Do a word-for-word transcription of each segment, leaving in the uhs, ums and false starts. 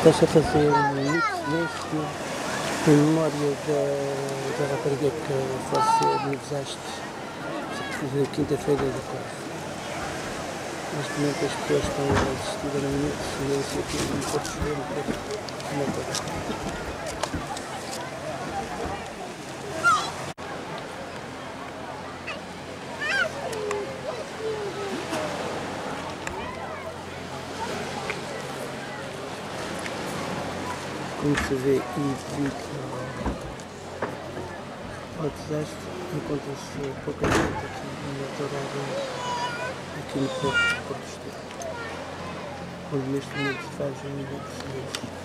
Estás a fazer muito silêncio em memória da, da rapariga que faleceu no desastre na quinta-feira da tarde. Neste momento as pessoas estão a assistir a um minuto de silêncio aqui no Porto de Lisboa. Como se vê, e devido ao desastre, encontra-se pouca gente aqui no litoral, aqui no Porto de Porto Estado, onde neste momento se faz um minuto de silêncio.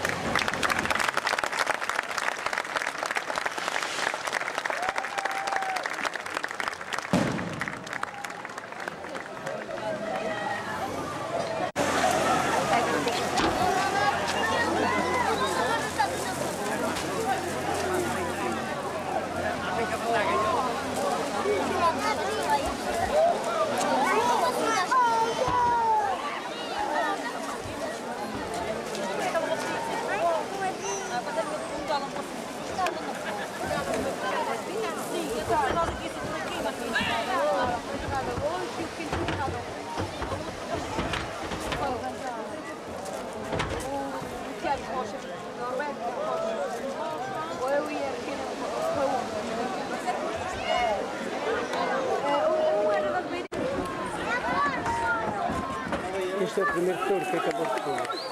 Este é o primeiro touro que acabou de pôr.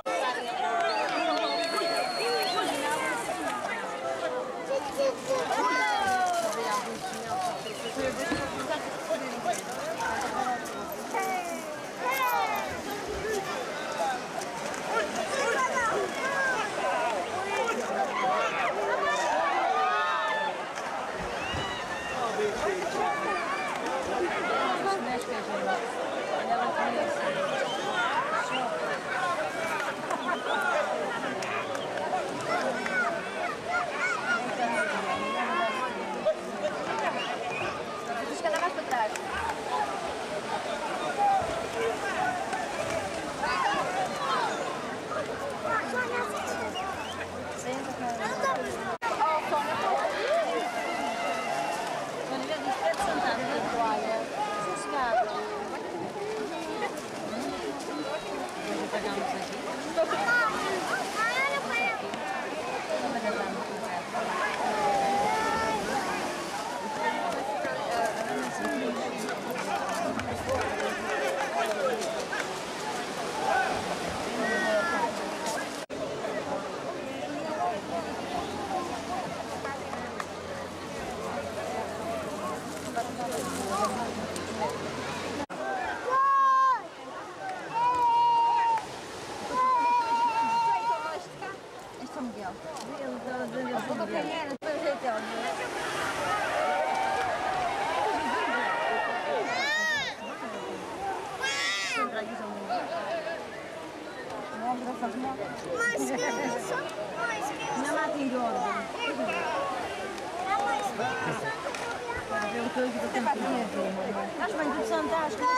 Acho bem interessante, acho que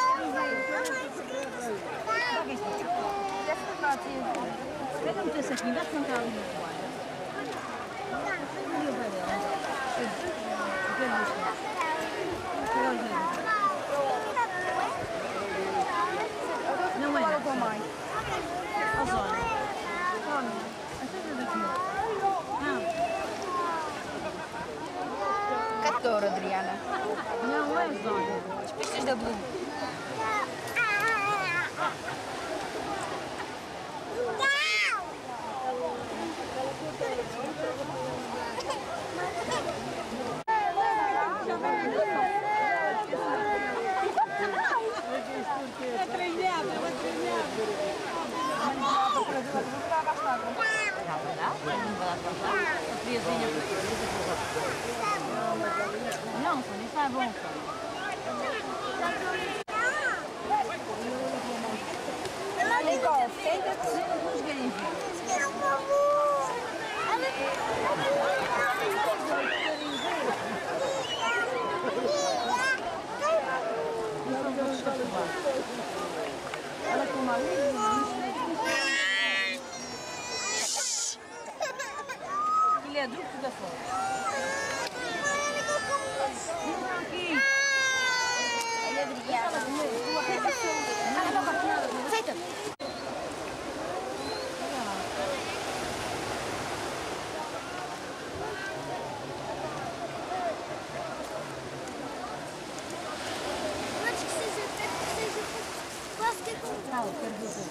deixa-me meter-se aqui, vai sentar ali no toalha. Não é? Não mais. Touro, Adriana. Não é zona. As pistas da Blue. É treinada, ela é treinada. Já vai dar? Não vai dar para lá? A friazinha. Não, Sônia, isso é bom. Nicole, senta-te nos galinhos. Ela com uma Pedro, que da fora. Aqui. Aí, Adriana. Aceita. Antes que seja, que seja quase que com... Não, quero dizer.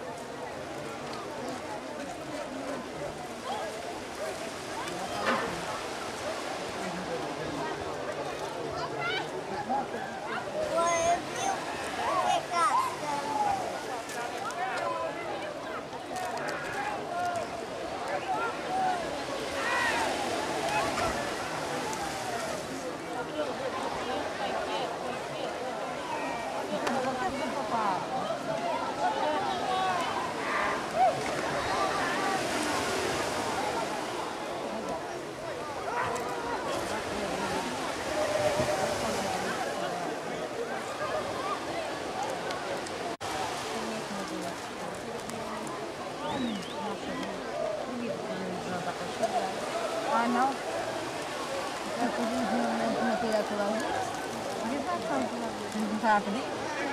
Ah, não? Eu pedi um momento na criatura ali. Ele vai ficar lá. Não está a pedir?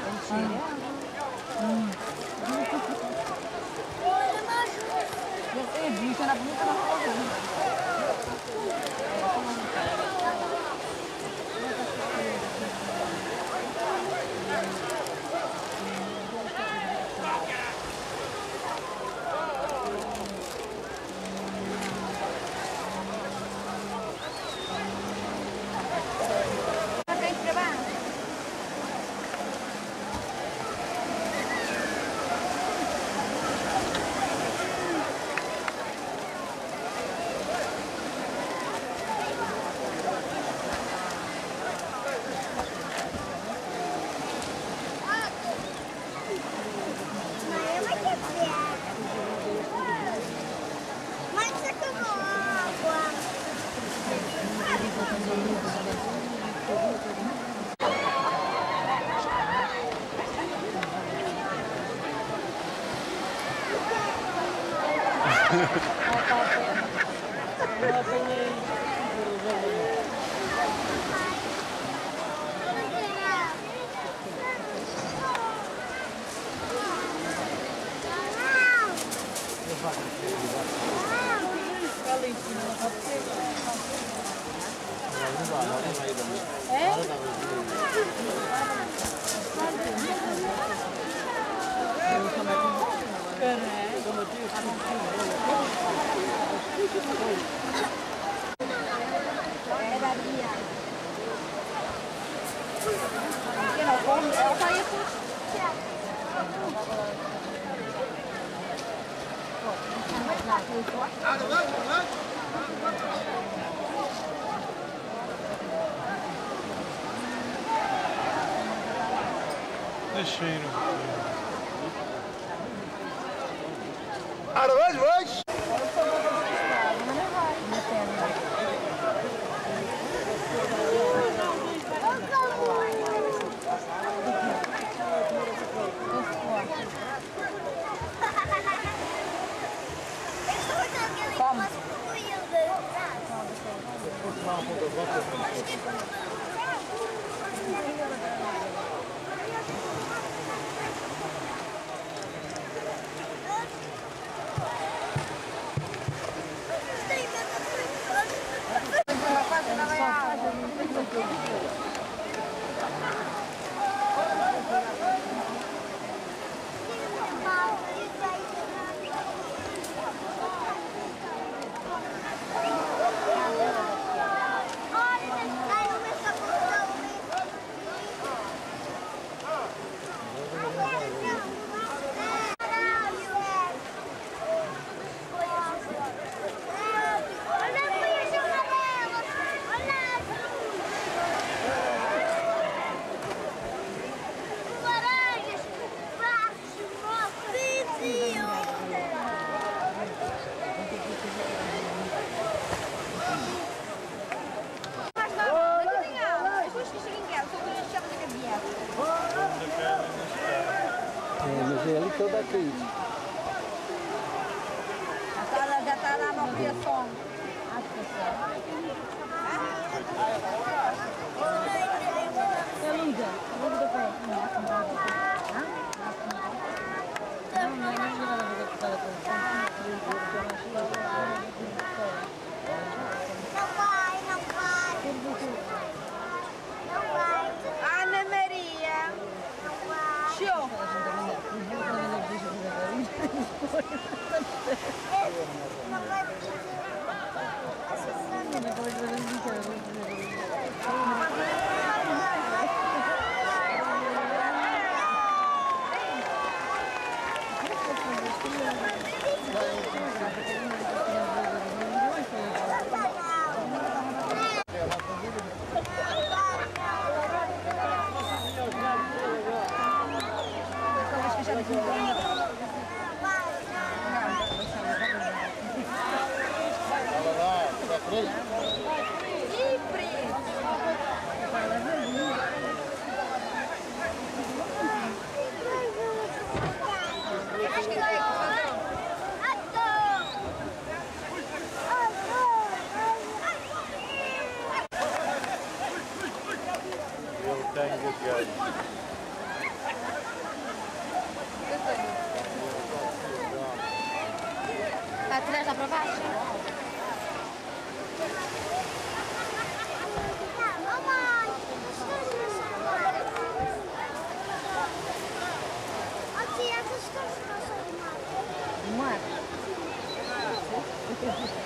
Hum. Olha, mas... Eu sei disso, na bonita na foto. Mas você tomou água. Cheiro. Ora, vais, vais! Como? Ele toda aqui. A sala já está lá no criação. Luda, Luda pé. Não, não é nada a ver com aquela coisa. Não vai, não vai. Não vai. Ana Maria. Não vai. Show. Não vai. Tango Gun. Está a tirar já para baixo? Mamãe, Aqui, essas coisas não são Mar.